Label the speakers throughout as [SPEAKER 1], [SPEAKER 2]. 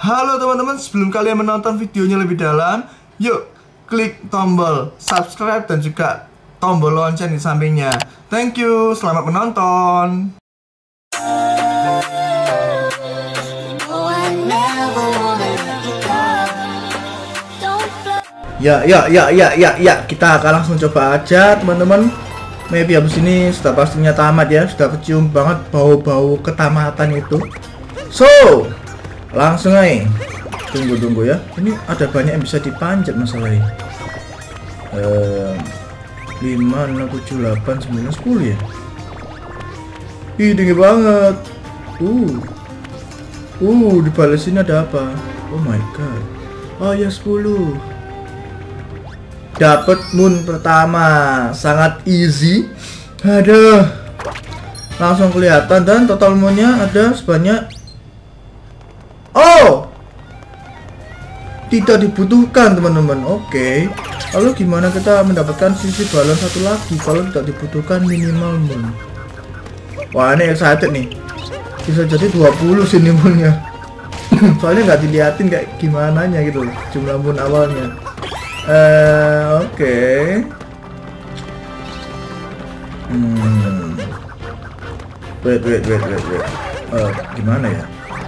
[SPEAKER 1] Halo teman-teman, sebelum kalian menonton videonya lebih dalam, yuk klik tombol subscribe dan juga tombol lonceng di sampingnya. Thank you, selamat menonton. Ya, kita akan langsung coba aja teman-teman. Maybe habis ini sudah pastinya tamat ya, sudah kecium banget bau-bau ketamatan itu. So, langsung aja. Tunggu ya. Ini ada banyak yang bisa dipanjat masalahnya. 5, 6, 7, 8, 9, 10 ya. Ih, tinggi banget. Di balik sini ada apa? Oh my god. Oh ya, 10. Dapat moon pertama, sangat easy. Aduh, langsung kelihatan dan total moonnya ada sebanyak. Oh, tidak dibutuhkan teman-teman. Oke. Lalu gimana kita mendapatkan sisi balon satu lagi kalau tidak dibutuhkan minimal moon? Wah, ini excited nih. Bisa jadi 20 sini moonnya. Soalnya nggak diliatin kayak gimana nya gitu jumlah moon awalnya. Oke. Wait. Gimana ya?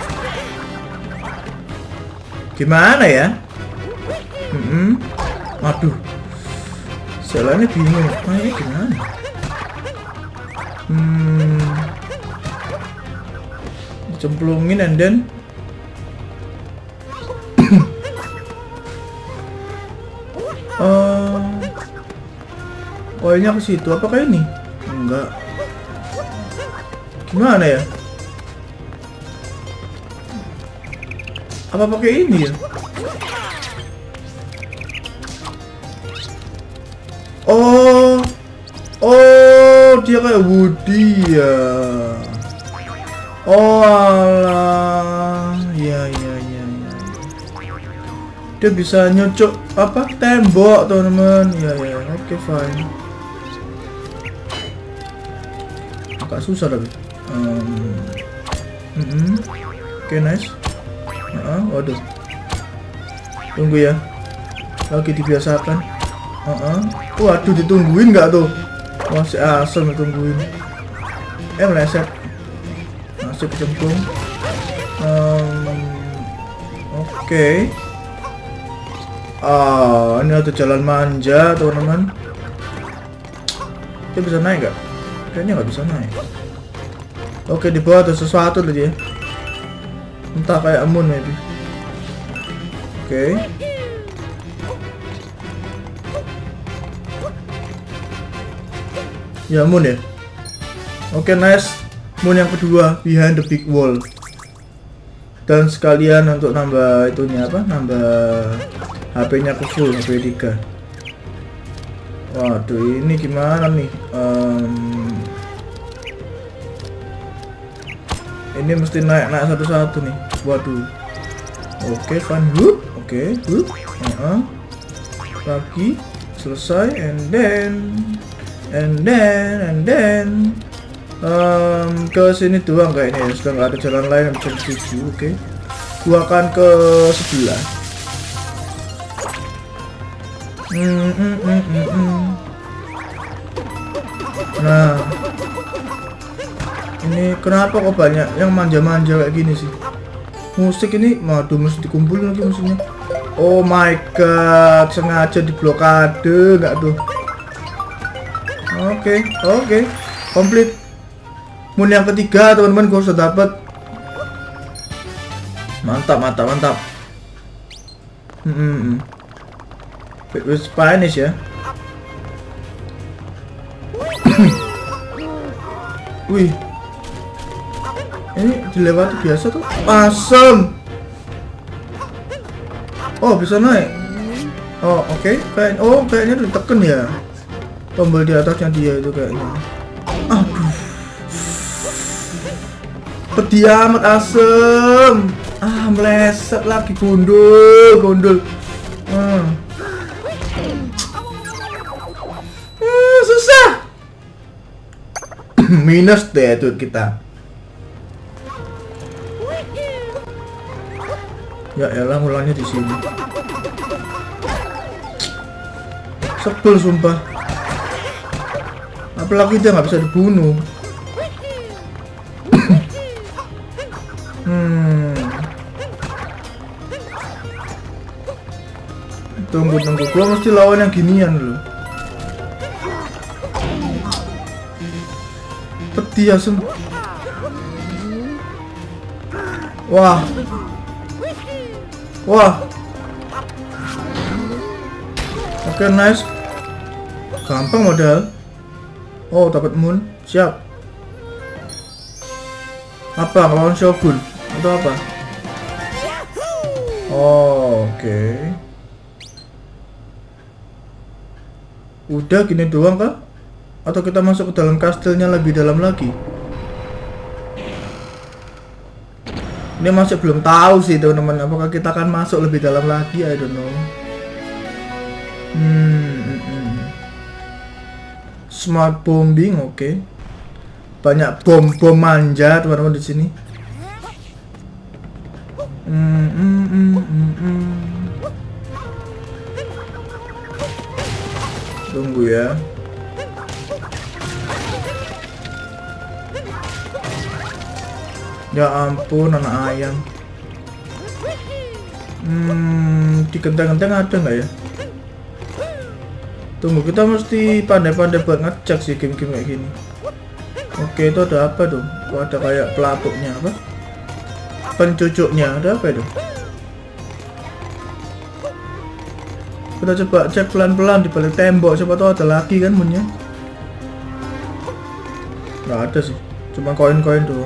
[SPEAKER 1] Waduh. Soalnya bingung. Ini gimana? Cemplungin and then koinnya ke situ. Apakah ini? Enggak. Gimana ya? Apa pakai ini ya? Oh, dia kayak Woody ya. Oh alah, ya. Dia bisa nyucuk apa tembok teman-teman. Ya, oke, fine. Agak susah tapi. Oke, nice. Waduh. Tunggu ya. Lagi dibiasakan. Waduh, ditungguin nggak tuh? Masih asem ditungguin. Meleset. Masih kecemplung. Oke. Ini ada jalan manja teman-teman. Dia bisa naik nggak? Kayaknya nggak bisa naik. Oke, di bawah ada sesuatu tadi ya. Entah kayak moon maybe. Oke. Ya, moon ya. Oke, nice. Moon yang kedua, behind the big wall. Dan sekalian untuk nambah itunya apa? Nambah HP-nya ke full, HP 3. Waduh, ini gimana nih? Ini mesti naik satu-satu nih. Waduh. Oke, fun. Oke. Lagi selesai and then ke sini doang kayaknya ya. Sudah nggak ada jalan lain yang bisa dituju. Oke. Gua akan ke sebelah. Nah, ini kenapa kok banyak yang manja-manja kayak gini sih? Musik ini, waduh, mesti dikumpulin lagi musiknya. Oh my god, sengaja diblokade nggak tuh? Oke, komplit. Moon yang ketiga teman-teman, gue sudah dapat. Mantap. With Spanish ya. Wih, ini dilewati biasa tuh. Asem. Oh, bisa naik. Oh, oke. Kayaknya ditekan ya. Tombol di atasnya dia itu kayaknya. Aduh. Pedih amat, asem. Meleset lagi, gondol. Susah. Minus deh tuh kita. Ya elah, ngulangnya di sini. Sebel sumpah. Apalagi dia nggak bisa dibunuh. Tunggu, gua mesti lawan yang ginian loh. Peti asem. Wah. Oke, nice. Gampang modal. Oh, dapat moon. Siap. Apa, lawan Shogun atau apa? Oh, oke. Udah gini doang kah? Atau kita masuk ke dalam kastilnya lebih dalam lagi? Ini masih belum tahu sih teman-teman, apakah kita akan masuk lebih dalam lagi, I don't know. Smart bombing, oke. Banyak bom manja teman-teman di sini. Tunggu ya. Ya ampun, anak ayam. Di genteng-genteng ada nggak ya? Tunggu, kita mesti pandai-pandai buat ngecek sih game-game kayak gini. Oke, itu ada apa dong? Oh, ada kayak pelapuknya apa? Pencucuknya ada apa itu? Kita coba cek pelan-pelan di balik tembok, siapa tahu ada lagi kan munnya. Nggak ada sih, cuma koin-koin doang.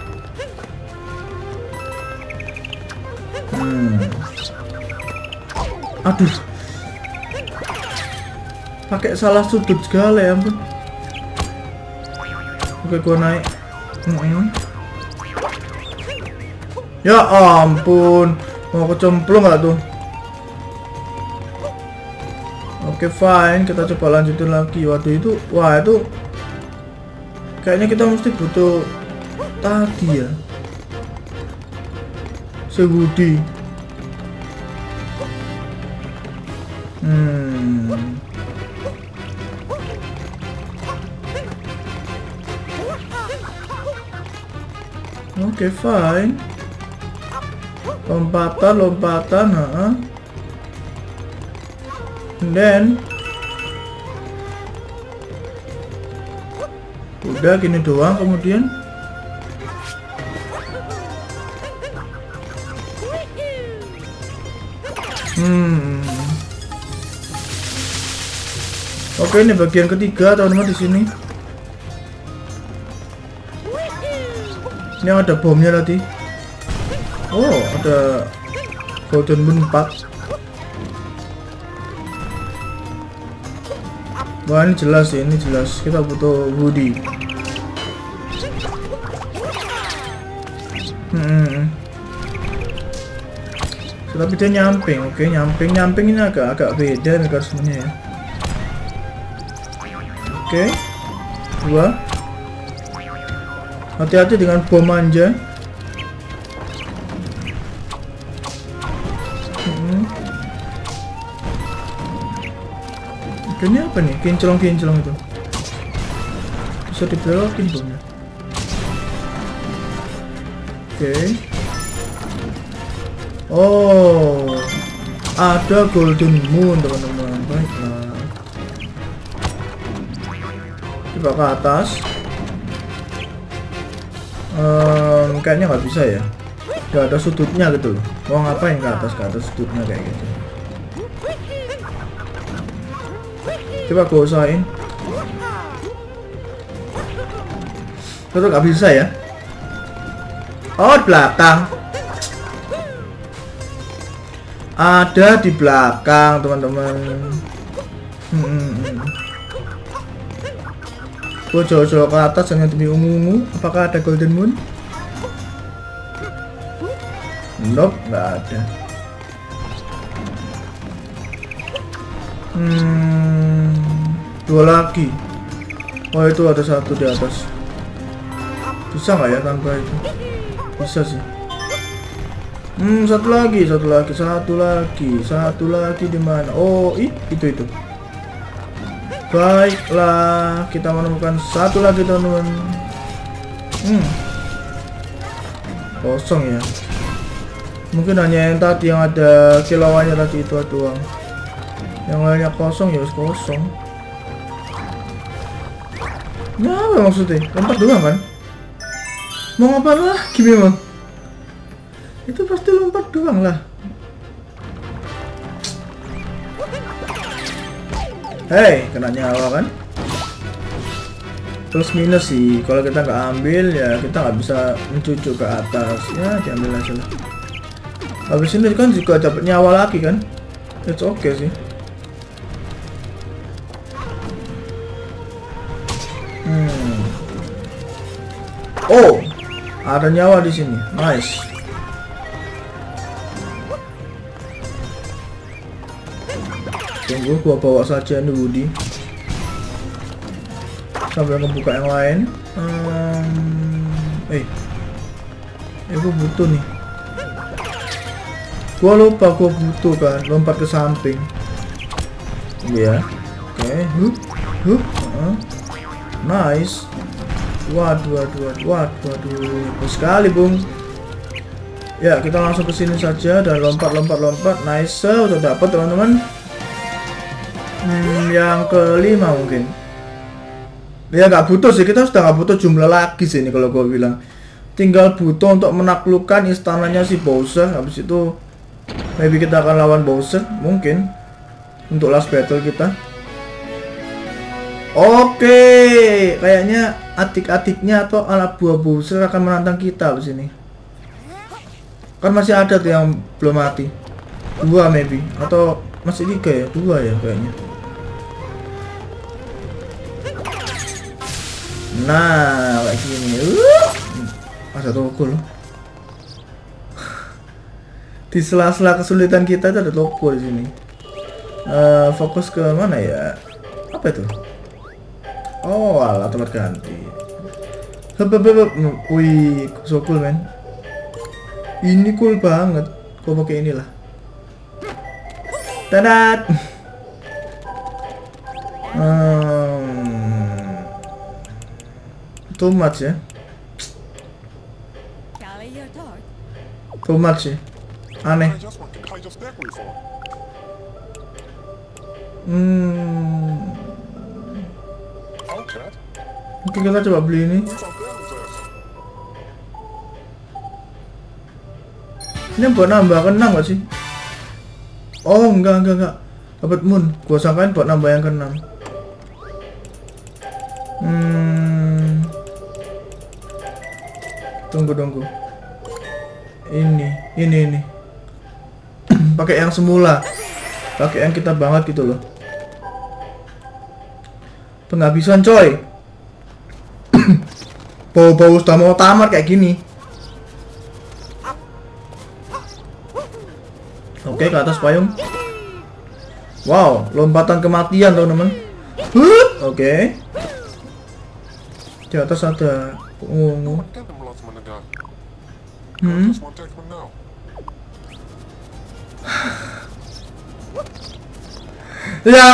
[SPEAKER 1] Aduh, pakai salah sudut segala ya ampun. Oke, gua naik. Ya ampun, mau kecemplung nggak tuh? Oke, fine, kita coba lanjutin lagi. Waktu itu, wah itu kayaknya kita mesti butuh tadi ya, Segudi. Oke, fine. Lompatan, and then udah gini doang, kemudian oke, ini bagian ketiga teman-teman di sini. Ini ada bomnya tadi. Oh, ada golden moon 4. Wah, ini jelas sih, ini jelas. Kita butuh Woody. Tapi dia nyamping, oke, nyamping ini agak beda mekanismenya ya. Oke, 2. Hati-hati dengan bom manja. Oke, ini apa nih? Kinclong itu. Bisa dibelokin bomnya. Oke. Oh, ada golden moon teman-teman. Baiklah. Coba ke atas. Kayaknya nggak bisa ya. Gak ada sudutnya gitu loh. Mau ngapain ke atas sudutnya kayak gitu. Coba gue usahain. Terus nggak bisa ya. Oh, di belakang. Ada di belakang teman-teman. Gue jauh-jauh ke atas hanya demi ungu-ungu. Apakah ada golden moon? Nope, nggak ada. Dua lagi. Oh, itu ada satu di atas. Bisa nggak ya tanpa itu? Bisa sih. Satu lagi di mana? Oh, itu. Baiklah, kita menemukan satu lagi teman-teman. Kosong ya. Mungkin hanya yang tadi yang ada kilauannya tadi itu doang. Yang lainnya kosong ya, kosong. Nah, apa maksudnya? Lompat doang kan? Mau ngapain lah? Gimana? Itu pasti lompat doang lah. Hei, kena nyawa kan? Plus minus sih. Kalau kita nggak ambil ya kita nggak bisa mencucuk ke atas. Ya diambil aja lah. Habis ini kan juga dapat nyawa lagi kan? It's okay sih. Oh, ada nyawa di sini. Nice. Tunggu, gua bawa saja nih Woody. Sambil ngebuka yang lain. Gua butuh nih. Gua lupa gua butuh kan, lompat ke samping. Ya. Oke. Nice. Waduh, bagus sekali bung. Ya kita langsung ke sini saja dan lompat. Nice, udah dapat teman-teman. Yang kelima mungkin. Ya nggak butuh sih, kita sudah nggak butuh jumlah lagi sih ini kalau gue bilang. Tinggal butuh untuk menaklukkan istananya si Bowser. Habis itu maybe kita akan lawan Bowser mungkin untuk last battle kita. Oke, kayaknya adik-adiknya atau anak buah Bowser akan menantang kita di sini. Kan masih ada tuh yang belum mati. 2 maybe atau masih 3 ya? 2 ya kayaknya. Nah, kayak gini. Ada toko loh. Di sela-sela kesulitan kita itu ada toko di sini. Fokus ke mana ya? Apa itu? Oh, alah tempat ganti. Wih, so cool man. Ini cool banget. Gua pakai inilah. Tadat. Too much ya. Too much ya. Aneh. Oke, kita coba beli ini. Ini buat nambah ke-6 gak sih? Oh, enggak. Dapat moon. Gua sangkain buat nambah yang ke-6. Tunggu. Ini. Pakai yang semula. Pakai yang kita banget gitu loh. Penghabisan coy. Bau-bau sudah mau tamat kayak gini. Oke, ke atas payung. Wow, lompatan kematian teman-teman. Oke. Di atas ada ungu. Ya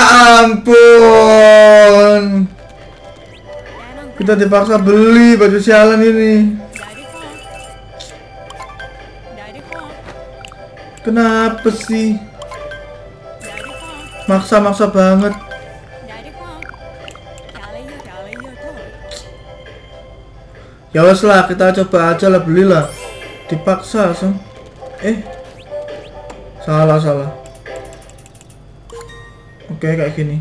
[SPEAKER 1] ampun. Kita dipaksa beli baju sialan ini. Kenapa sih? Maksa-maksa banget. Ya wes lah, kita coba aja lah, belilah. Dipaksa langsung. Salah. Oke, kayak gini.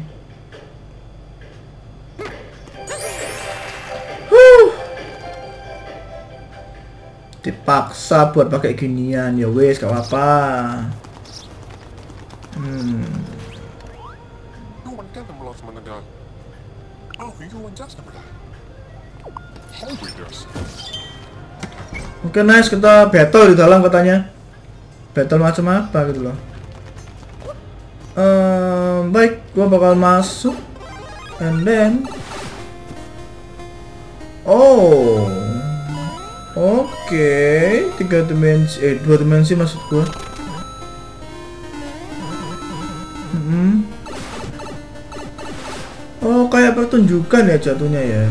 [SPEAKER 1] Dipaksa buat pakai ginian, ya wes, gak apa-apa. Oke, nice, kita battle di dalam katanya. Battle macam apa gitu loh. Baik, gua bakal masuk. And then Oke, 3 dimensi, 2 dimensi maksud gua. Oh, kayak pertunjukan ya jatuhnya ya.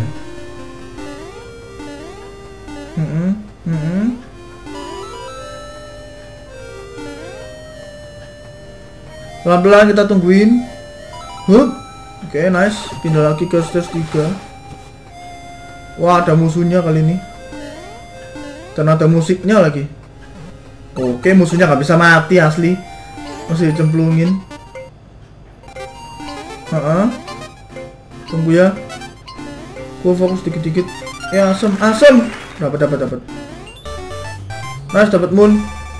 [SPEAKER 1] Pelan-pelan kita tungguin. Oke, nice. Pindah lagi ke stage 3. Wah, ada musuhnya kali ini. Dan ada musiknya lagi. Oke, musuhnya nggak bisa mati asli. Masih dicemplungin. Tunggu ya. Gua fokus dikit-dikit. Ya, asem. Dapat. Nice, dapat moon.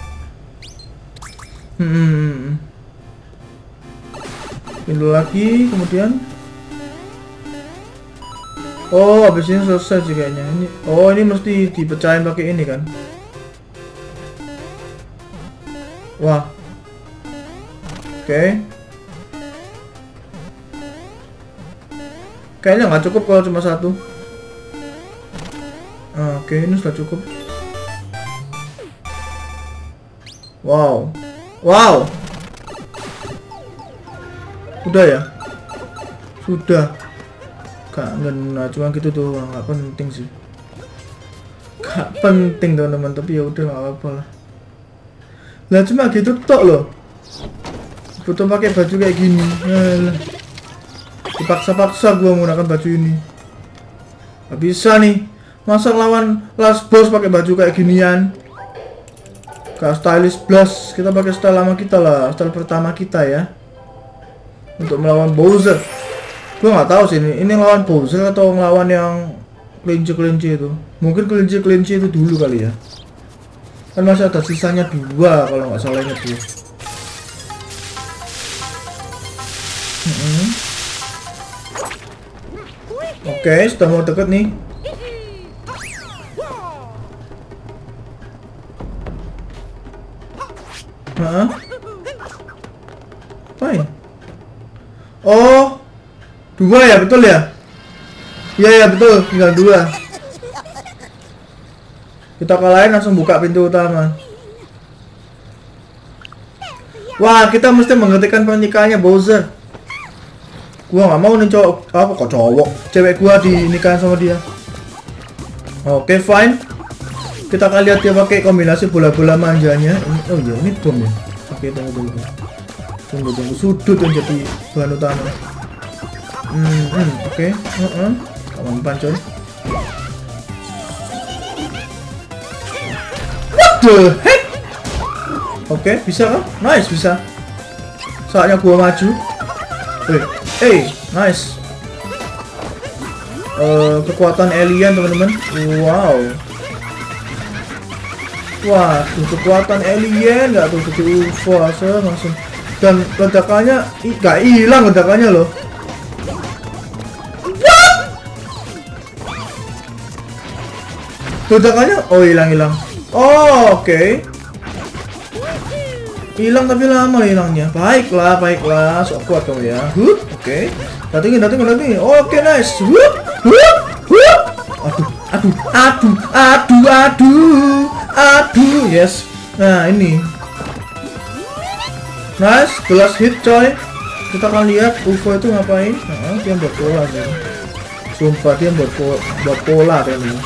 [SPEAKER 1] Pindah lagi, kemudian. Oh, habis ini selesai sih kayaknya. Ini mesti dipecahin pakai ini kan. Wah. Oke. Kayaknya nggak cukup kalau cuma satu. Oke, ini sudah cukup. Wow. Udah ya? Sudah. Gak ngena, cuma gitu doang, nggak penting sih. Gak penting teman-teman, tapi ya udah nggak apa-apa lah. Lah cuma gitu tok loh. Butuh pakai baju kayak gini. Dipaksa-paksa gua menggunakan baju ini. Gak bisa nih. Masa lawan last boss pakai baju kayak ginian? Gak stylish blast. Kita pakai style lama kita lah, style pertama kita ya. Untuk melawan Bowser. Gue nggak tahu sih ini lawan Bowser atau ngelawan yang kelinci itu. Mungkin kelinci itu dulu kali ya. Kan masih ada sisanya 2 kalau nggak salah ingat dia. Oke, sudah mau deket nih. Apain? Oh, 2 ya, betul ya? Iya betul, tinggal 2. Kita kalahin langsung buka pintu utama. Wah, kita mesti menghentikan pernikahannya Bowser. Gua nggak mau nih cewek gua dinikahin sama dia. Oke, fine. Kita akan lihat dia pakai kombinasi bola-bola manjanya. Oh iya, ini bom ya. Oke, tunggu. Tunggu sudut yang jadi bahan utama. Oke. Mempan coy. What the heck? Oke, bisa kan? Nice, bisa. Saatnya gua maju. Nice. Kekuatan alien teman-teman. Wow. Wah, kekuatan alien nggak tuh UFO langsung. Dan ledakannya nggak hilang ledakannya loh. Ledakannya hilang. Oh, oke. Hilang tapi lama hilangnya. Baiklah, sok kuat kamu ya. Oke. Datengin. Oke, nice. Aduh, yes. Nah, ini. Nice, gelas hit coy. Kita akan lihat UFO itu ngapain. Dia buat pola sih. Sumpah dia buat pola kayaknya.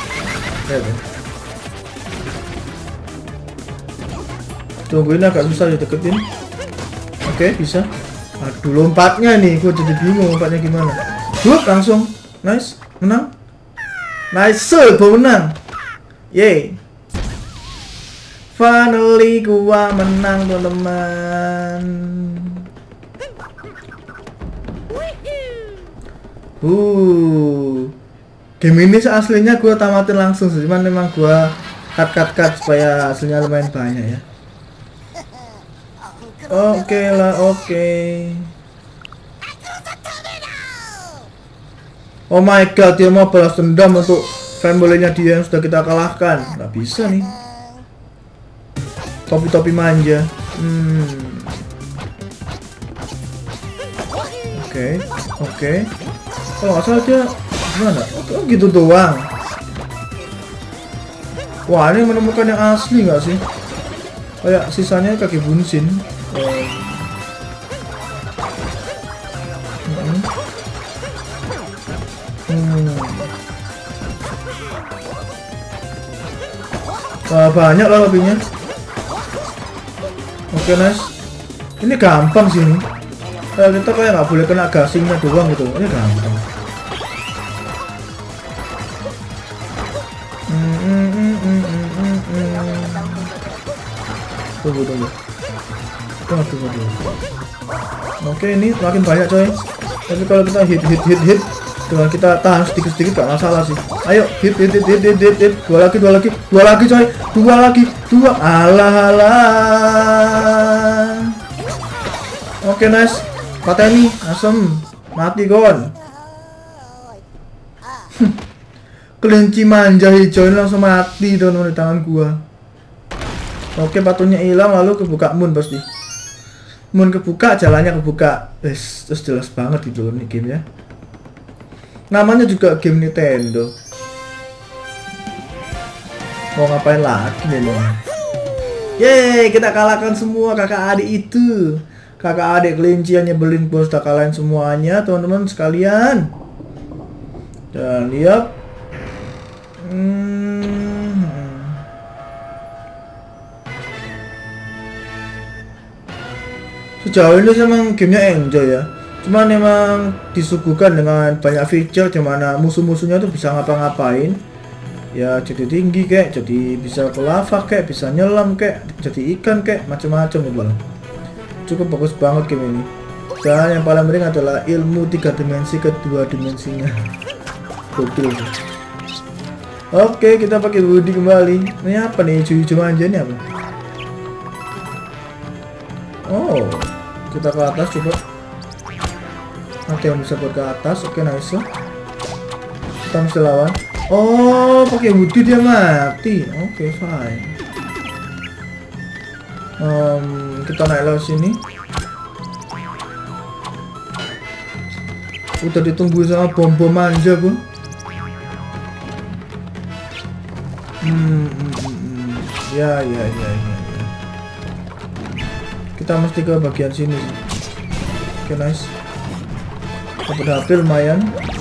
[SPEAKER 1] Tungguin agak susah dideketin. Oke, bisa. Aduh, lompatnya nih, gue jadi bingung lompatnya gimana. Langsung. Nice, menang. Nice, gue menang. Yeay. Finally gua menang teman-teman. Game ini aslinya gua tamatin langsung sih, cuman memang gua cut supaya hasilnya lumayan banyak ya. Oke lah. Oh my god, dia mau balas dendam untuk fanboynya dia yang sudah kita kalahkan. Nggak bisa nih. Topi manja. Oke. Kalau nggak salah dia gimana? Oh, gitu doang. Wah, ini menemukan yang asli nggak sih? Kayak sisanya kaki bunsin. Wah, banyak lah lebihnya. Oke, nice. Ini gampang sih ini. Kita kayak nggak boleh kena gasingnya doang gitu. Ini gampang. Tunggu. Oke, ini makin banyak coy. Tapi kalau kita hit dengan kita tahan sedikit gak masalah sih. Ayo hit. Dua lagi coy. Dua. Alah. Oke, nice. Pateni asem. Mati kon. Kelinci manja hijau ini langsung mati teman-teman di tangan gua. Oke, batunya hilang, lalu kebuka moon pasti. Moon kebuka, jalannya kebuka. Terus jelas banget gitu loh nih game ya. Namanya juga game Nintendo. Mau ngapain lagi memang? Yeay, kita kalahkan semua kakak adik itu. Kakak adik kelinci yang nyebelin bos, udah kalahin semuanya teman-teman sekalian. Dan lihat. Sejauh ini emang gamenya enjoy ya. Cuman emang disuguhkan dengan banyak feature dimana musuh-musuhnya tuh bisa ngapa-ngapain. Ya jadi tinggi kek, jadi bisa ke lava kek, bisa nyelam kek, jadi ikan kek, macam-macam gitu. Cukup bagus banget game ini. Dan yang paling penting adalah ilmu 3 dimensi ke 2 dimensinya. Gokil. Oke, kita pakai Woody kembali. Ini apa nih? Hijau-hijau aja nih apa? Oh, kita ke atas coba. Ada yang bisa buat ke atas. Oke, nice. Kita mesti lawan. Oh, pakai Woody dia mati. Oke, fine. Kita naik lewat sini. Udah ditunggu sama bom-bom manja, Bu. Ya. Kita mesti ke bagian sini sih. Oke, nice. Dapat HP lumayan.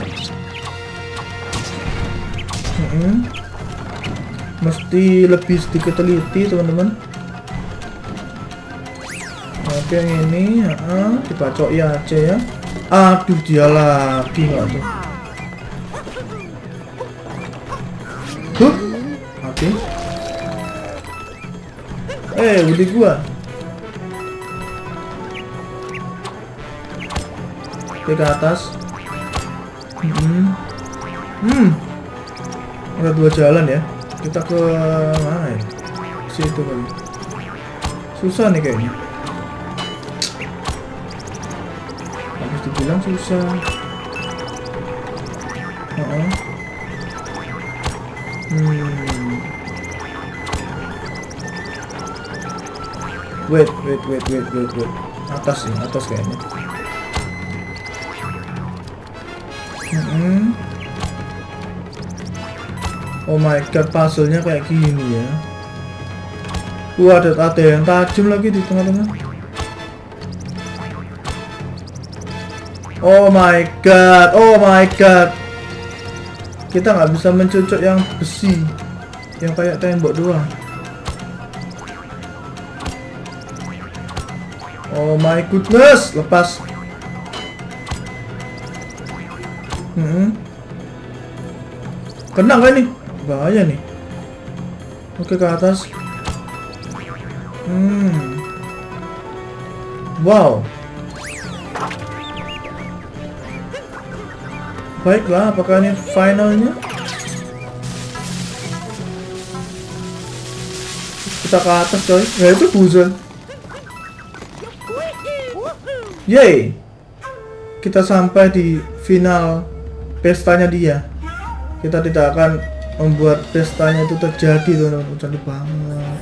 [SPEAKER 1] Mesti lebih sedikit teliti teman-teman. Oke, yang ini dibacok ya aja ya. Aduh, dia lagi nggak tuh. Oke. Udah gua. Oke, ke atas. Ada 2 jalan ya. Kita ke mana ya? Situ kali. Susah nih kayaknya. Habis dibilang susah. Wait. Atas kayaknya. Oh my god, puzzle-nya kayak gini ya. Ada yang tajam lagi di tengah-tengah. Oh my god. Kita nggak bisa mencocok yang besi, yang kayak tembok doang. Oh my goodness, lepas. Kena nggak nih? Bahaya nih. Oke, ke atas. Wow. Baiklah, apakah ini finalnya? Kita ke atas coy. Ya itu buzzer. Yeay. Kita sampai di final pestanya dia. Kita tidak akan membuat pestanya itu terjadi teman-teman. Cantik banget.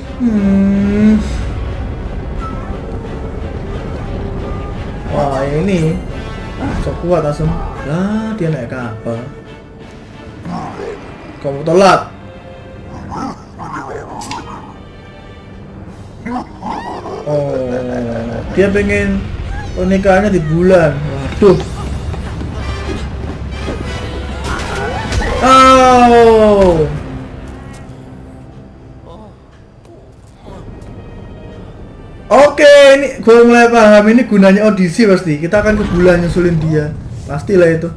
[SPEAKER 1] Wah, ini so kuat asem. Lah, dia naik kapal. Kamu telat. Oh, dia pengen pernikahannya di bulan. Waduh. Oh. Oke, ini gue mulai paham, ini gunanya audisi pasti. Kita akan ke bulan nyusulin dia. Pastilah itu.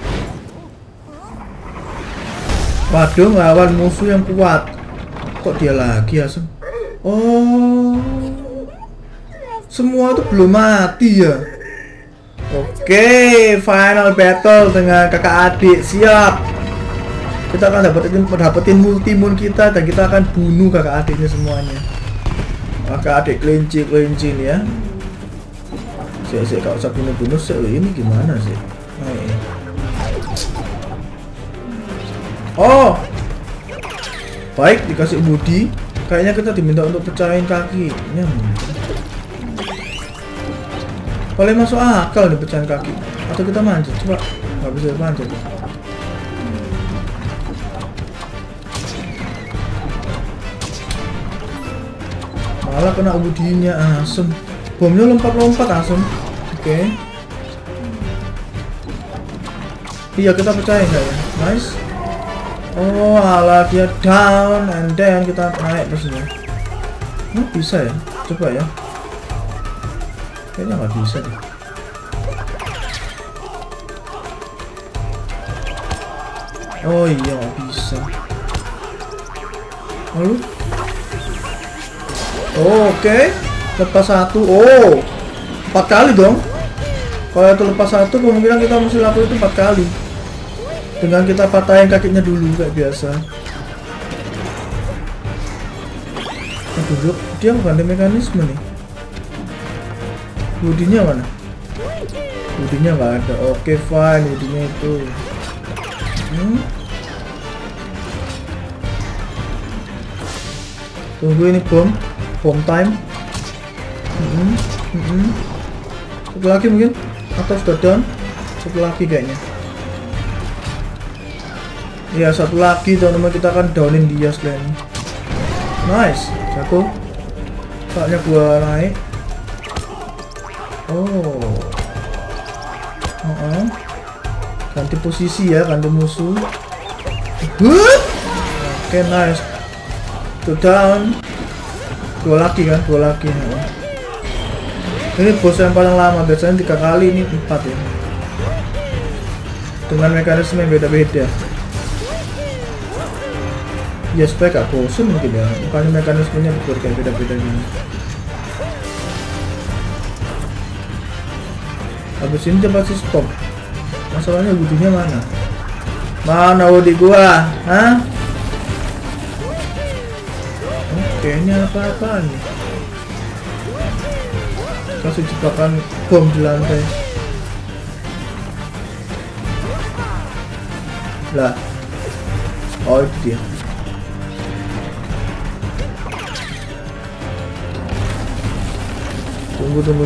[SPEAKER 1] Waduh, ngelawan musuh yang kuat. Kok dia lagi asem? Oh. Semua tuh belum mati ya. Oke, final battle dengan kakak adik. Siap. Kita akan dapetin multi-moon kita dan kita akan bunuh kakak adiknya semuanya. Kakak adik kelinci nih ya. Sik gak usah bunuh-bunuh sih. Ini gimana sih? Oh. Baik, dikasih budi. Kayaknya kita diminta untuk pecahin kakinya. Paling masuk akal nih pecahin kaki. Atau kita manjat, coba. Nggak bisa manjat. Malah kena budinya, asem. Bomnya lompat-lompat asem. Oke. Iya, kita pecahin nggak ya? Nice. Oh, alah, dia down and then kita naik ke sini. Bisa ya? Coba ya. Kayaknya nggak bisa deh. Oh iya, nggak bisa. Lalu? Oh, oke. Lepas satu. Oh, 4 kali dong. Kalau itu lepas satu, kemungkinan kita mesti lakukan itu 4 kali. Dengan kita patahin kakinya dulu kayak biasa. Duduk, dia ganti mekanisme nih. Budinya mana? Budinya nggak ada. Oke, fine, budinya itu. Tunggu ini bom time. Satu lagi mungkin, atau sudah down? Satu lagi kayaknya. Ya, satu lagi teman-teman, kita akan downin dia sekalian. Nice, jatuh. Saatnya gua naik. Oh. Ganti posisi ya, ganti musuh. Oke, nice. Tuh down. Dua lagi kan, dua lagi. Ini bos yang paling lama, biasanya 3 kali, ini 4 ya. Dengan mekanisme yang beda-beda. Ya supaya gak bosan mungkin ya, makanya mekanismenya kayak beda-beda gini. Habis ini coba sih stop. Masalahnya wudinya mana? Mana wudi gua? Hah? Oke, ini apa-apaan nih? Kasih jebakan bom di lantai. Lah. Oh, itu dia. Tunggu.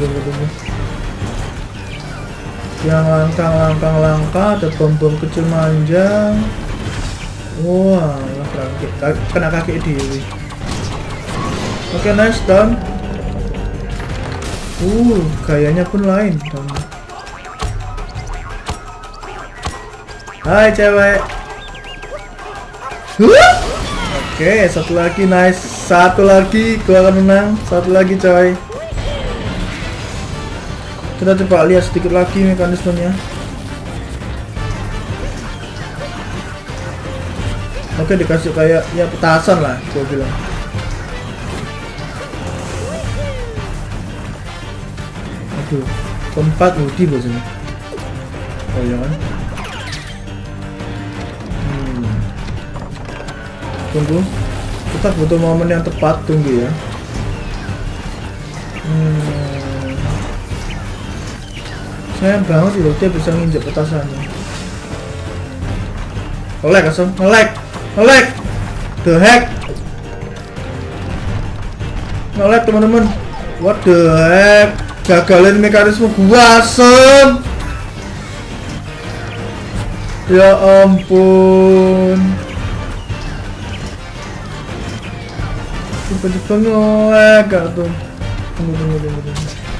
[SPEAKER 1] Yang langkah, ada bom-bom kecil manjang. Wah, kena kaki dewi. Oke, nice down. Gayanya pun lain. Down. Hai cewek. Oke, satu lagi nice. Satu lagi, gua akan menang. Satu lagi coy. Kita coba lihat sedikit lagi mekanismenya. Oke, dikasih kayak ya petasan lah, gua bilang. Aduh, keempat Woody bosnya. Oh iya kan? Tunggu, kita butuh momen yang tepat. Tunggu ya. Sayang banget sih dia bisa nginjek petasannya. Nge-lag asem, nge-lag. The heck. Nge-lag teman-teman. What the heck. Gagalin mekanisme gua asem. Ya ampun. Tiba-tiba nge-lag tuh. Tunggu.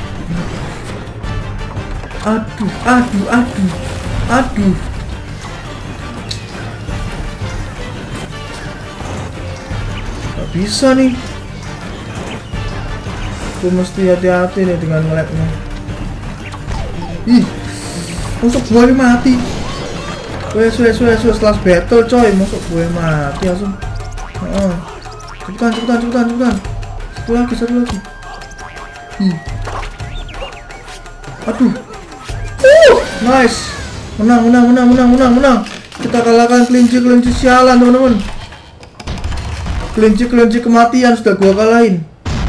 [SPEAKER 1] Aduh. Gak bisa nih. Gue mesti hati-hati nih dengan nge-lagnya. Ih, masuk gue ini mati. Wes last battle coy, masuk gue mati langsung. Cepetan. Satu lagi. Ih. Aduh. Nice. Menang. Kita kalahkan kelinci sialan, teman-teman. Kelinci kematian sudah gua kalahin.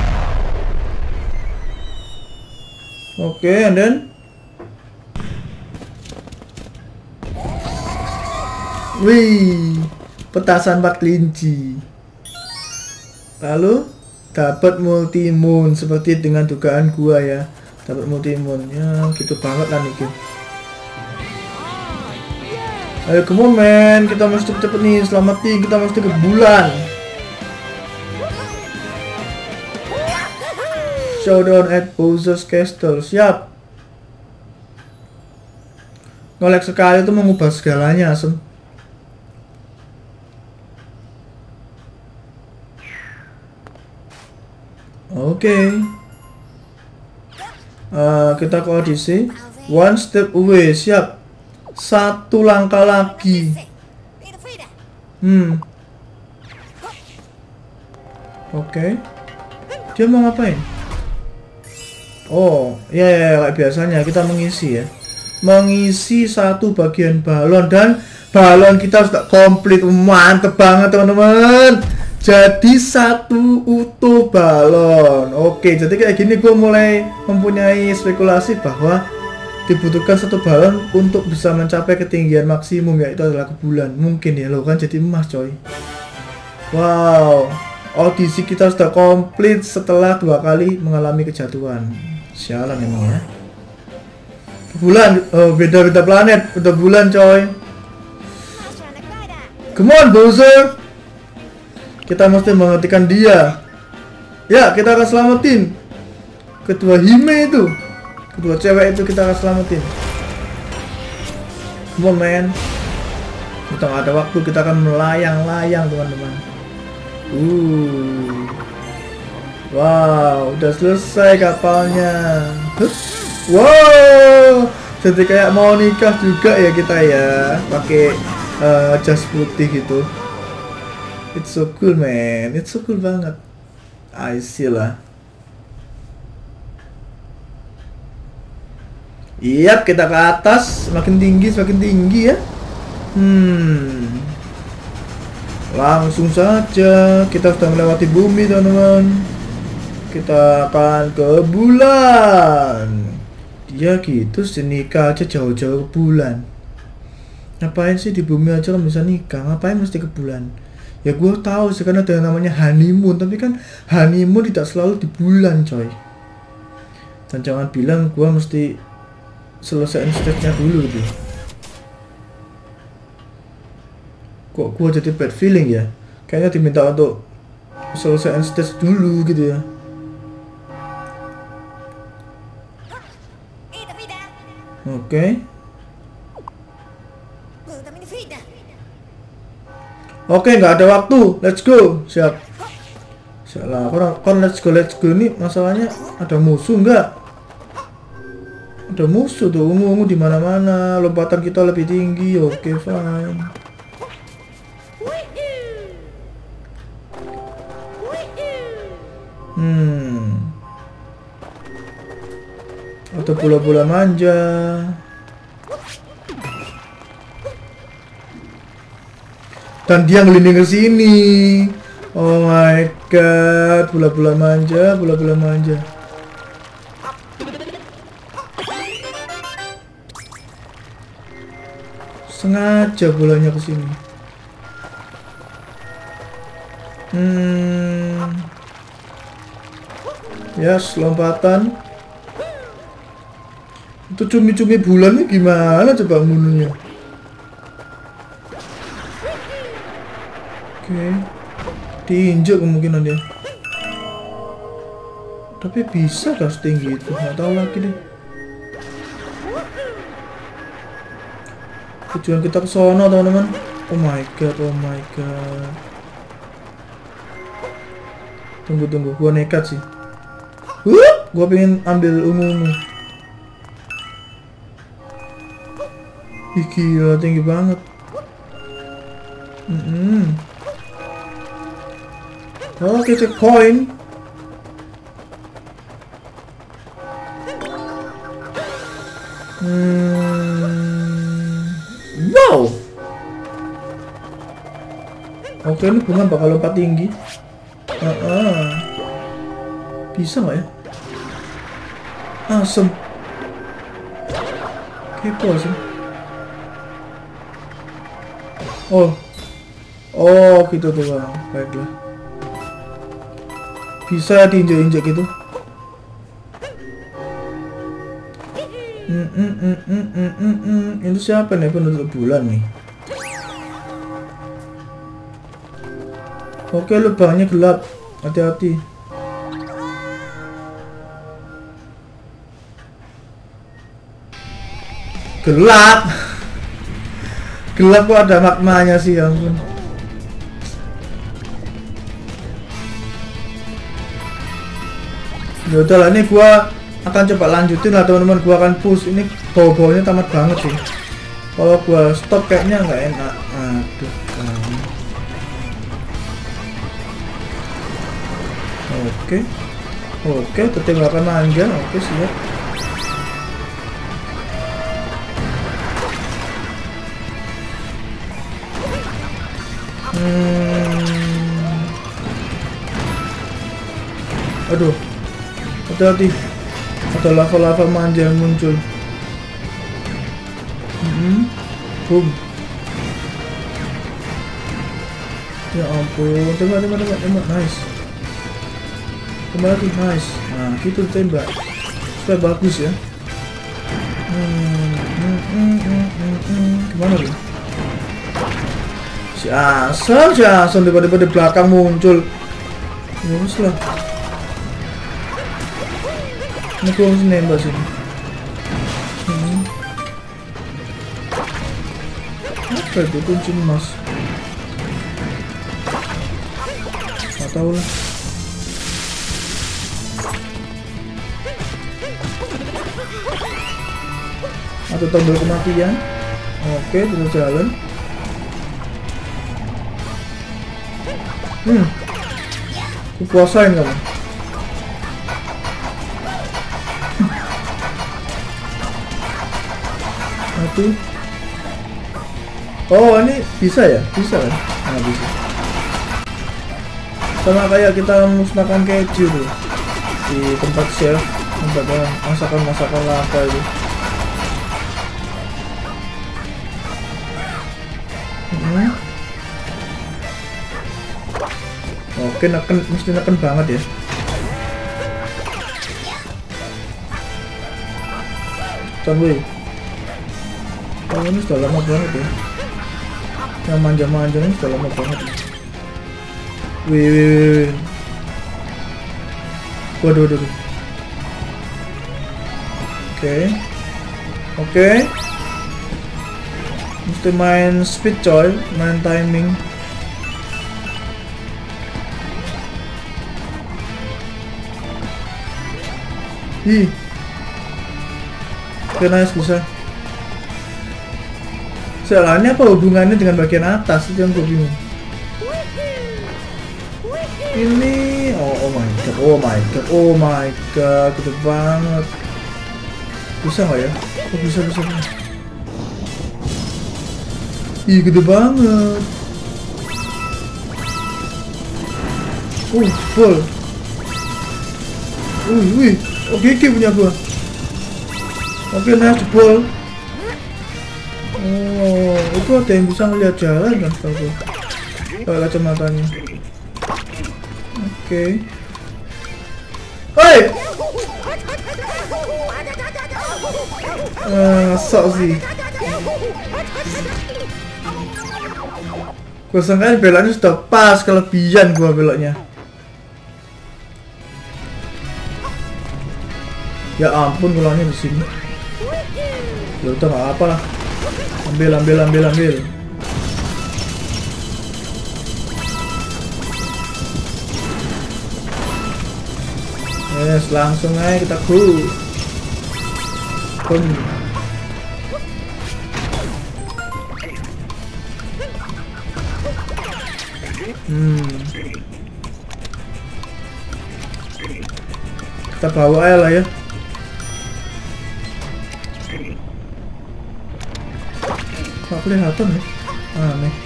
[SPEAKER 1] Oke, and then wih, petasan 4 kelinci. Lalu dapat multi-moon seperti dengan dugaan gua ya. Dapat multi-moon ya, gitu banget lah nih game. Ayo come on man, kita mesti cepet nih, selamatin, kita mesti ke bulan. Showdown at Bowser's Castle, siap. Nge-lag sekali itu mengubah segalanya, asem. Oke. Kita ke audisi. One step away, siap. 1 langkah lagi. Oke. Dia mau ngapain? Oh, ya kayak biasanya kita mengisi ya. Mengisi 1 bagian balon dan balon kita sudah komplit. Mantep banget teman-teman. Jadi 1 utuh balon. Oke, jadi kayak gini gue mulai mempunyai spekulasi bahwa dibutuhkan 1 balon untuk bisa mencapai ketinggian maksimum, yaitu adalah ke bulan. Mungkin ya, lo kan jadi emas coy. Wow, audisi kita sudah komplit setelah 2 kali mengalami kejatuhan. Sialan emang ya. Ke bulan, beda planet, udah bulan coy. Come on Bowser, kita mesti menghentikan dia. Ya, kita akan selamatin kedua Hime itu. Kedua cewek itu kita akan selamatin. Come on man. Kita gak ada waktu, kita akan melayang-layang teman-teman. Wow, udah selesai kapalnya. Wow, jadi kayak mau nikah juga ya kita ya. Pakai jas putih gitu. It's so cool man, it's so cool banget. I see lah. Yap, kita ke atas, semakin tinggi ya. Langsung saja kita sudah melewati bumi teman-teman. Kita akan ke bulan. Dia gitu sih, nikah aja jauh-jauh ke bulan. Ngapain sih di bumi aja kan bisa nikah? Ngapain mesti ke bulan? Ya gue tahu sih karena ada yang namanya honeymoon, tapi kan honeymoon tidak selalu di bulan coy. Dan jangan bilang gue mesti selesaiin stage-nya dulu gitu. Kok gue jadi bad feeling ya? Kayaknya diminta untuk selesaiin stage dulu gitu ya. Oke. Oke, nggak ada waktu. Let's go. Siap. Salah. Kon let's go ini masalahnya ada musuh nggak? Ada musuh tuh, ungu-ungu di mana-mana. Lompatan kita lebih tinggi. Oke, fine. Atau bola-bola manja. Dan dia ngelinding ke sini. Oh my god, bola-bola manja, bola-bola manja. Sengaja bolanya ke sini. Yes, lompatan. Itu cumi-cumi bulannya gimana coba bunuhnya? Oke. Diinjak kemungkinan dia. Tapi bisa gak setinggi itu? Nggak tahu lagi deh. Tujuan kita ke sono teman-teman. Oh my god, oh my god. Tunggu, gua nekat sih. Gua pengen ambil ungu-ungu. Ih gila, tinggi banget. Oke, checkpoint. Wow. Oke, ini bunga bakal lompat tinggi. Bisa nggak ya? Asem. Kepo sih. Oh gitu tuh bang. Baiklah. Bisa diinjak-injak gitu. Itu siapa nih penutup bulan nih? Oke, lubangnya gelap. Hati-hati. Gelap. Gelap kok ada maknanya sih, ya ampun. Ya udahlah, ini gua akan coba lanjutin lah teman-teman. Gua akan push. Ini bau-baunya tamat banget sih. Kalau gua stop kayaknya nggak enak. Aduh. Oke, ketembakan manja. Oke, siap. Aduh, hati-hati. Ada lava-lava manja yang muncul. Boom. Ya ampun, tembak. Nice. Kembali, nice. Nah, gitu tembak. Supaya bagus ya. Gimana tuh? Si Asam daripada di belakang muncul. Bagus lah. Ini gue harus nembak sini. Apa itu kunci emas? Gak tau lah. Atau tombol kematian. Oke, terus jalan. Kupuasain kamu. Mati. Oh, ini bisa ya? Bisa kan? Nah, bisa. Sama kayak kita musnahkan keju tuh di tempat chef, tempat masakan lava itu. Oke, mesti neken banget ya. Coba. Oh, ini sudah lama banget ya. Yang manja-manja ini sudah lama banget ya. Wih. Waduh. Oke. Mesti main speed coy, main timing. Ih. Oke, nice, bisa. Soalnya apa hubungannya dengan bagian atas itu yang gue bingung. Ini oh my god, gede banget. Bisa nggak ya? Oh, bisa. Ih, gede banget. Full. Wih. Oke, punya gua. Oke, nice, jebol. Oh, itu ada yang bisa ngeliat jalan kan, tahu? Pakai kacamatanya. Oke. Hei! Sok sih. Gue sangka beloknya sudah pas, kelebihan gua beloknya. Ya ampun, ulangnya di sini. Ya udah nggak apa lah. Ambil. Yes, langsung aja kita go. Kita bawa aja lah ya. Nggak kelihatan nih. Aneh.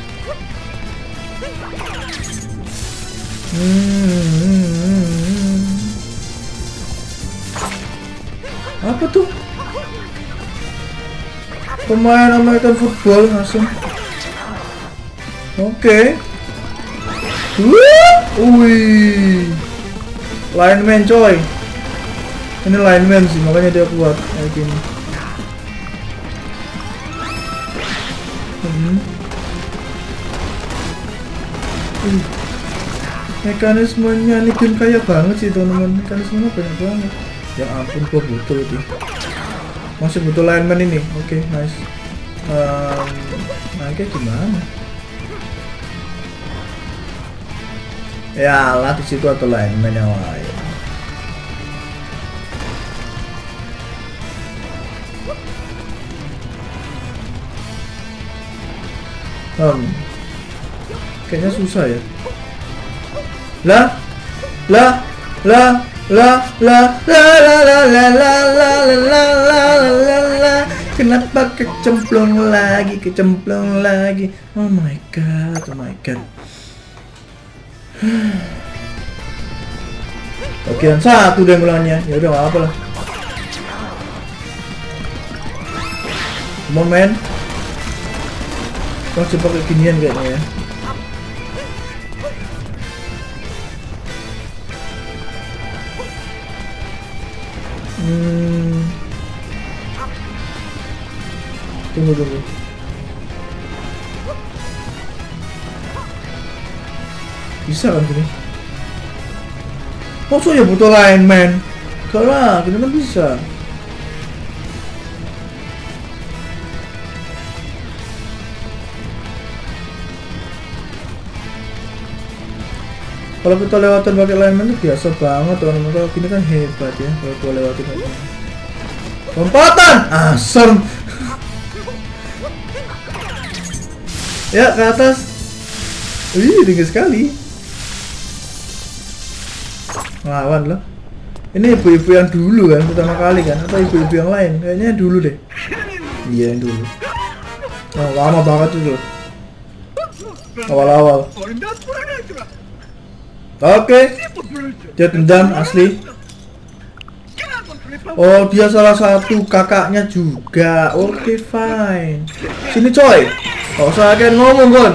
[SPEAKER 1] Apa tuh? Pemain American football langsung. Oke. Wih. Lineman coy. Ini lineman sih, makanya dia kuat kayak gini. Mekanismenya ini game kaya banget sih teman-teman. Mekanismenya banyak banget. Ya ampun, gua butuh itu. Masih butuh lineman ini. Oke, nice. Nah, kayak gimana? Ya lah, di situ ada lineman yang lain. Kayaknya susah ya. Lah. Kenapa kecemplung lagi? Oh my god. Bagian satu deh mulanya. Ya udah nggak apa lah. Come on man. Masih pakai ginian kayaknya ya. Tunggu. Bisa kan gini? Maksudnya butuh lineman? Gak lah, gini kan bisa. Kalau kita lewatin pakai lineman itu biasa banget teman-teman. Kalau gini kan hebat ya kalau kita lewatin. Lompatan! Asem! Ya, ke atas. Wih, tinggi sekali. Lawan loh. Ini ibu-ibu yang dulu kan, pertama kali kan, atau ibu-ibu yang lain? Kayaknya yang dulu deh. Iya, yang dulu. Oh, lama banget itu loh. Awal-awal. Oke. Dia dendam asli. Oh, dia salah satu kakaknya juga. Oke, fine. Sini coy. Oh, saya akan ngomong kon.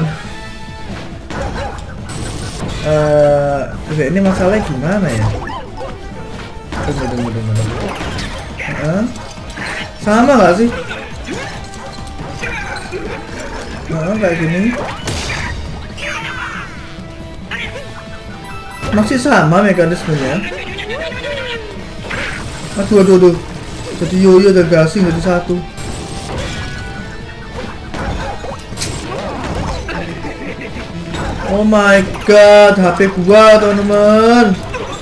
[SPEAKER 1] Ini masalahnya gimana ya? Tunggu. Sama nggak sih? Kayak gini. Masih sama mekanismenya. Aduh. Jadi yoyo dan gasing jadi satu. Oh my god, HP gua teman-teman.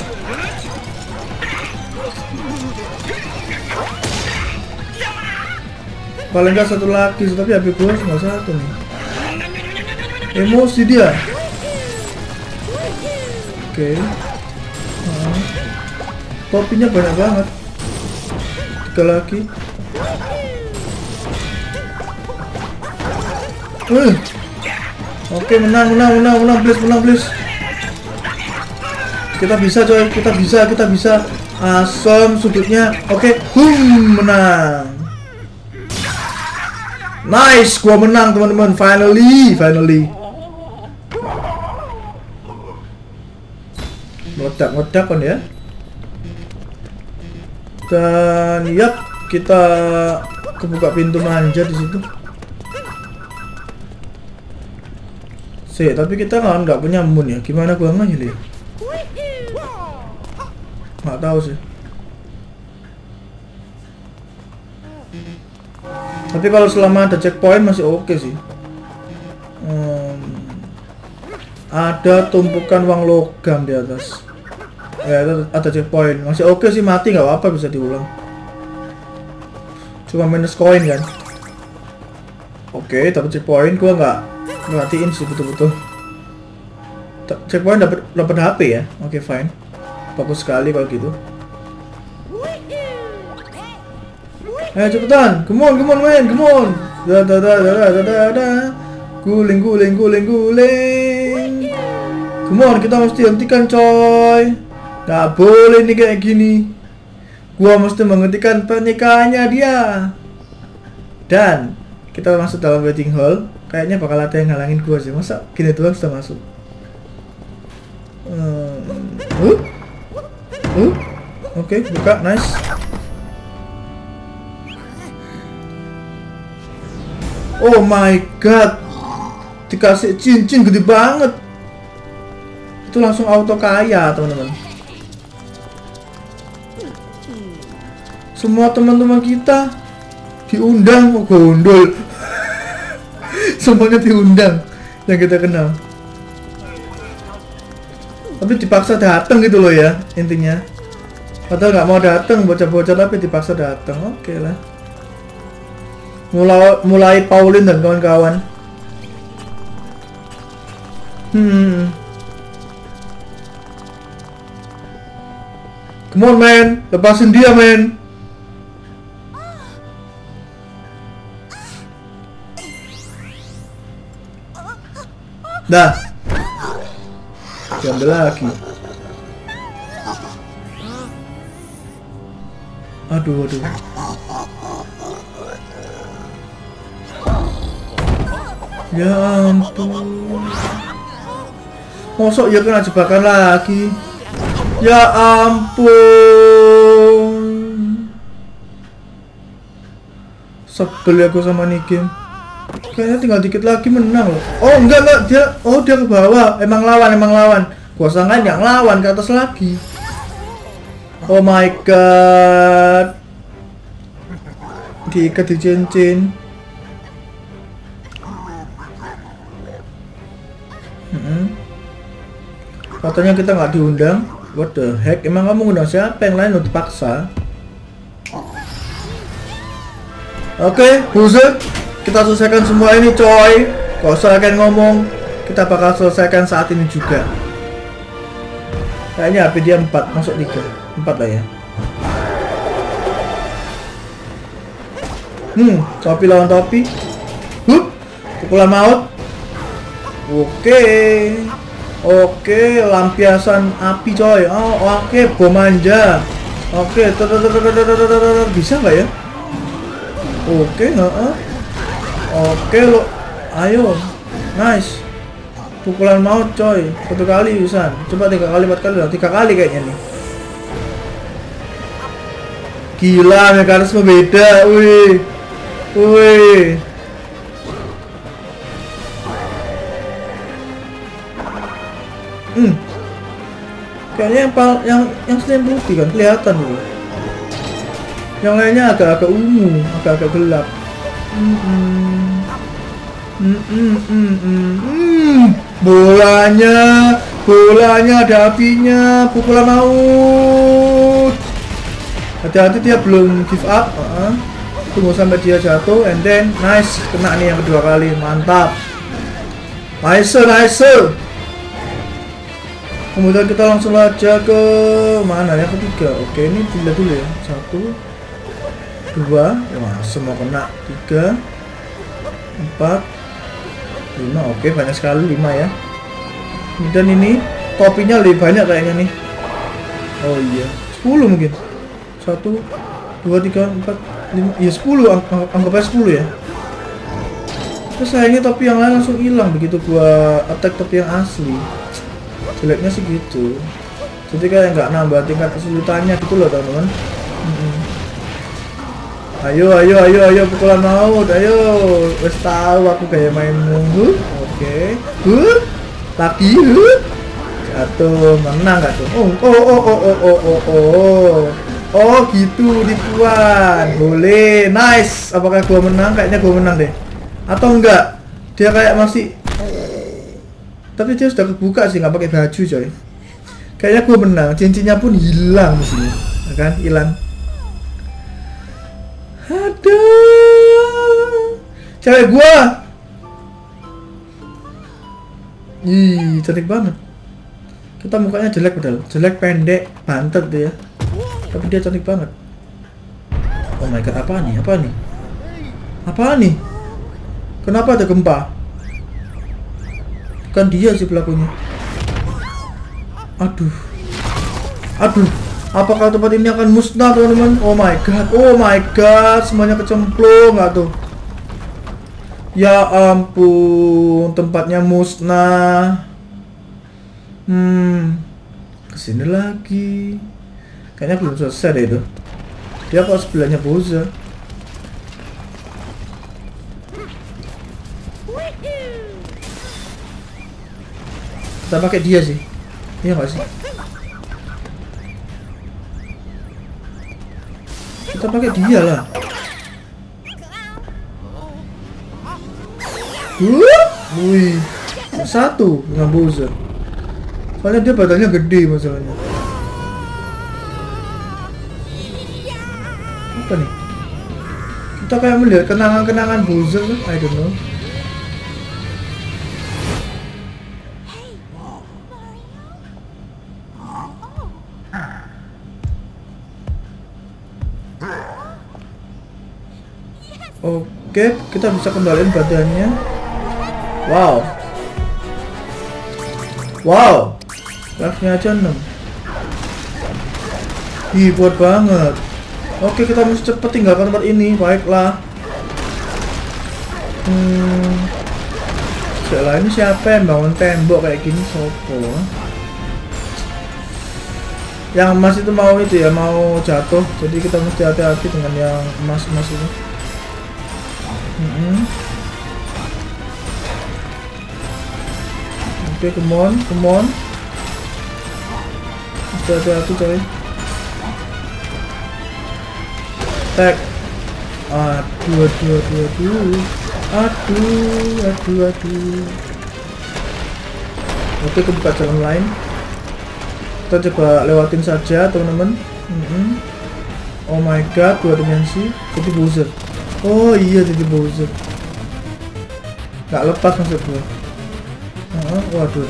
[SPEAKER 1] Paling nggak satu lagi, tapi HP gua cuma satu nih. Emosi dia. Oke. Topinya banyak banget. 3 lagi. Oke, menang please. Kita bisa coy, kita bisa. Asem sudutnya. Oke, menang. Nice, gua menang teman-teman. Finally. Meledak kan ya. Dan yap, kita kebuka pintu manja di situ. Tapi kita kan nggak punya moon ya. Gimana gua ngehil ya? Nggak tahu sih. Tapi kalau selama ada checkpoint masih oke sih. Ada tumpukan uang logam di atas. Ya, ada checkpoint. Masih oke sih, mati nggak apa-apa, bisa diulang. Cuma minus koin kan. Oke, dapat checkpoint. Gua nggak merhatiin sih betul-betul. Checkpoint dapat HP ya. Oke, fine. Bagus sekali kalau gitu. Ayo cepetan, come on man, come on. Guling. Come on, kita mesti hentikan coy. Gak boleh nih kayak gini. Gua mesti menghentikan pernikahannya dia. Dan kita masuk dalam wedding hall. Kayaknya bakal ada yang ngalangin gua sih. Masa gini doang sudah masuk? Oke, buka, nice. Oh my god, dikasih cincin gede banget. Itu langsung auto kaya teman-teman. Semua teman-teman kita diundang, oh gondol. Semuanya diundang yang kita kenal. Tapi dipaksa datang gitu loh ya intinya. Padahal nggak mau datang bocah-bocah tapi dipaksa datang. Oke lah. Mulai Pauline dan kawan-kawan. Come on man, lepasin dia man. Dah. Diambil lagi. Aduh. Ya ampun. Mosok ya kena jebakan lagi. Ya ampun. Sebel aku sama nih game. Kayaknya tinggal dikit lagi menang loh. Oh enggak dia ke bawah. Emang lawan. Gua sangka yang lawan ke atas lagi. Oh my god. Diikat di cincin. Katanya kita nggak diundang. What the heck? Emang kamu ngundang siapa? Yang lain udah dipaksa. Oke, buset. Kita selesaikan semua ini coy. Gak usah kayak ngomong. Kita bakal selesaikan saat ini juga. Kayaknya HP dia 4, masuk 3. 4 lah ya. Topi lawan topi. Pukulan maut. Oke, lampiasan api coy. Oke, bom manja. Oke, bisa nggak ya? Oke, Oke lo, ayo, nice. Pukulan maut coy, 1 kali bisa. Coba 3 kali, 4 kali lah, 3 kali kayaknya nih. Gila, mekanisme beda, wih. Kayaknya yang slim putih kan kelihatan dulu. Yang lainnya agak-agak ungu, agak-agak gelap. Bolanya ada apinya, pukulan maut. Hati-hati dia belum give up. Tunggu sampai dia jatuh, and then nice, kena nih yang kedua kali, mantap. Nice. Kemudian kita langsung aja ke mana yang ketiga. Oke, ini dilihat dulu ya. 1, 2, wah semua kena. 3, 4, 5. Oke, banyak sekali 5 ya. Kemudian ini topinya lebih banyak kayaknya nih. Oh iya, 10 mungkin. 1, 2, 3, 4, 5. Iya 10, anggapnya 10 ya. Terus sayangnya topi yang lain langsung hilang begitu gua attack topi yang asli. Jeleknya sih gitu. Jadi kayak nggak nambah tingkat kesulitannya gitu loh teman-teman. Ayo pukulan maut, ayo. Wes tahu aku kayak main nunggu. Oke. Lagi. Jatuh, menang nggak tuh? Oh. Oh gitu, tipuan. Boleh, nice. Apakah gua menang? Kayaknya gua menang deh. Atau enggak? Dia kayak masih. Tapi dia sudah kebuka sih, nggak pakai baju coy. Kayaknya gua menang. Cincinnya pun hilang di sini, ya kan? Hilang. Aduh, cewek gua. Ih, cantik banget. Kita mukanya jelek padahal, jelek, pendek, bantet dia. Tapi dia cantik banget. Oh my god, apa nih? Apa nih? Apa nih? Kenapa ada gempa? Bukan dia sih pelakunya. Aduh. Aduh. Apakah tempat ini akan musnah, teman-teman? Oh my god. Oh my god, semuanya kecemplung nggak tuh? Ya ampun, tempatnya musnah. Kesini lagi. Kayaknya belum selesai deh itu. Dia kok sebelahnya Bowser. Kita pakai dia sih. Iya nggak sih? Kita pakai dia lah. Wih, satu dengan Bowser. Soalnya dia badannya gede masalahnya. Apa nih? Kita kayak melihat kenangan-kenangan Bowser lah, I don't know. Oke, kita bisa kembaliin badannya. Wow. Wow. Life-nya aja 6. Ih, kuat banget. Oke, kita mesti cepet tinggalkan tempat ini. Baiklah. Ini siapa yang bangun tembok kayak gini? Sopo? Yang emas itu mau itu ya, mau jatuh. Jadi kita mesti hati-hati dengan yang emas-emas ini. Oke, come on. Hati-hati coy. Tag. Aduh. Oke, kebuka jalan lain. Kita coba lewatin saja, teman-teman. Oh my god, 2 dimensi. Jadi Bowser. Oh iya, jadi Bowser. Nggak lepas maksud gue. Waduh.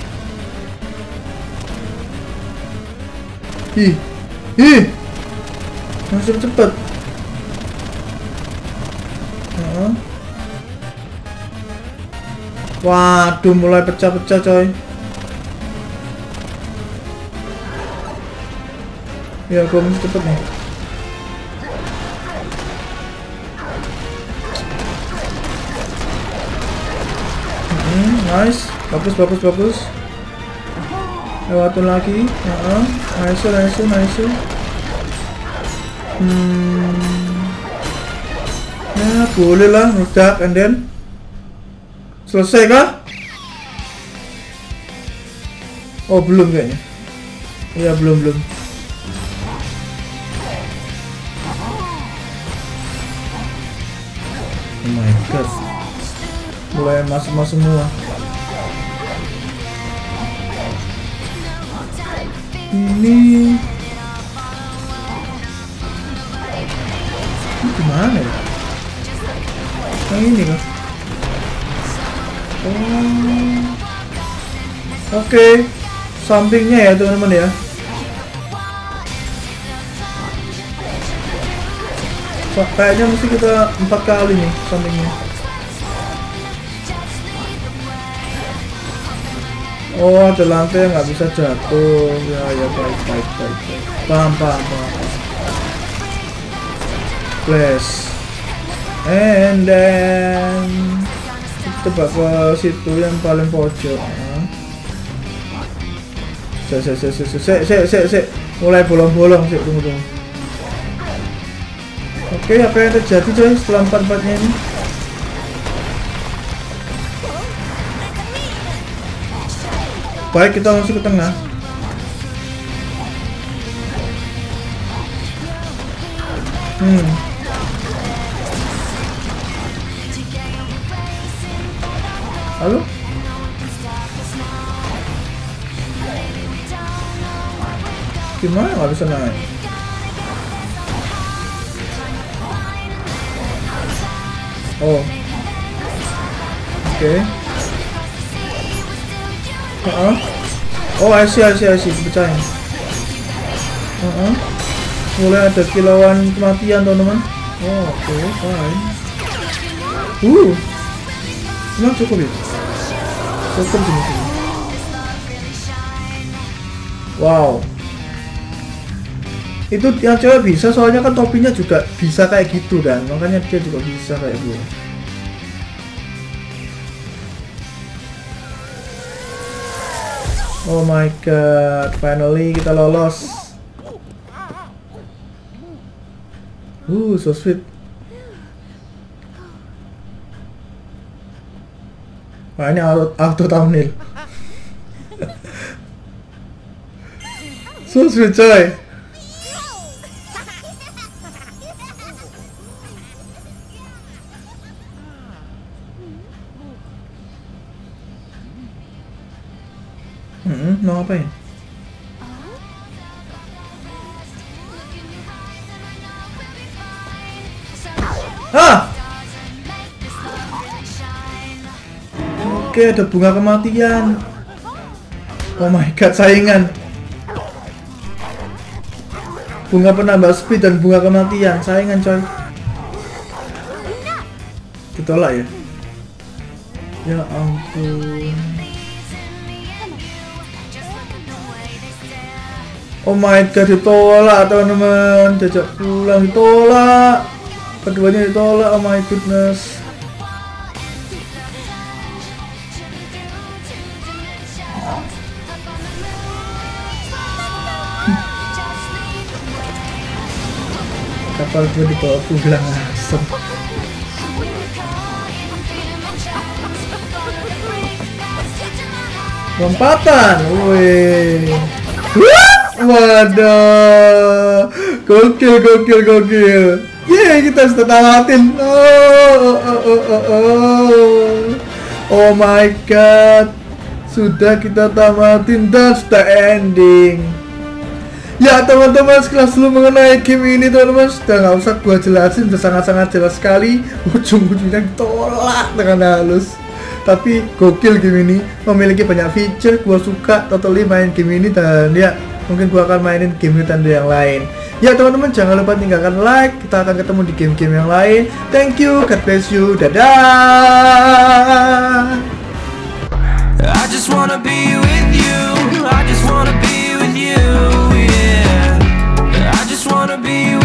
[SPEAKER 1] Ih. Masih cepet. Waduh, mulai pecah-pecah coy. Ya, gue mesti cepet nih. Nice, bagus. Lewatin lagi. Nice. Ya, boleh lah, meledak, and then selesai kah? Oh, belum kayaknya. Iya, belum. Oh my god. Mulai masuk semua. Ini gimana ya? Yang ini kah? Oke. Sampingnya ya teman-teman ya. Kayaknya mesti kita 4 kali nih sampingnya. Oh, ada lantai yang nggak bisa jatuh. Ya, baik. Paham. Flash. And then kita coba ke situ yang paling pojok. Mulai bolong-bolong sih, tunggu. Oke, apa yang terjadi coy setelah 4-4-nya ini? Baik, kita masuk ke tengah. Halo? Gimana nggak bisa naik? Oh, oke. Oh, I see, pecahin. Mulai ada kilauan kematian, teman-teman. Oh, oke, fine. Emang cukup ya? Cukup sini. Wow. Itu yang cewek bisa, soalnya kan topinya juga bisa kayak gitu kan, makanya dia juga bisa kayak gue. Oh my god, finally kita lolos. So sweet. Wah, ini auto thumbnail. So sweet coy. Mau apa ya? Oke, ada bunga kematian. Oh my god, saingan. Bunga penambah speed dan bunga kematian, saingan coy. Ditolak ya? Ya ampun. Oh my god, ditolak teman-teman. Jajak pulang ditolak. Keduanya ditolak, oh my goodness. Kapal gue dibawa pulang langsung. Lompatan, wih. Waduh, gokil. Yeay, kita sudah tamatin. Oh my god, sudah kita tamatin dan sudah ending. Ya teman-teman, sekelas dulu mengenai game ini teman-teman, sudah nggak usah gua jelasin, sudah sangat-sangat jelas sekali. Ujung-ujungnya tolak dengan halus. Tapi gokil game ini, memiliki banyak feature, gua suka totally main game ini, dan ya mungkin gua akan mainin game Nintendo yang lain. Ya teman-teman, jangan lupa tinggalkan like. Kita akan ketemu di game-game yang lain. Thank you, God bless you, dadah. I just wanna be with you. I just wanna be with you. Yeah, I just wanna be